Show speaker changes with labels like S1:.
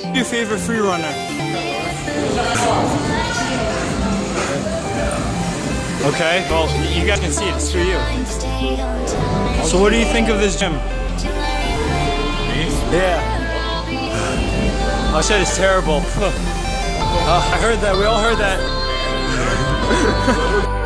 S1: Your favorite free runner? Okay, well, you guys can see it. It's for you. So what do you think of this gym? Me? Yeah. I said it's terrible. I heard that. We all heard that.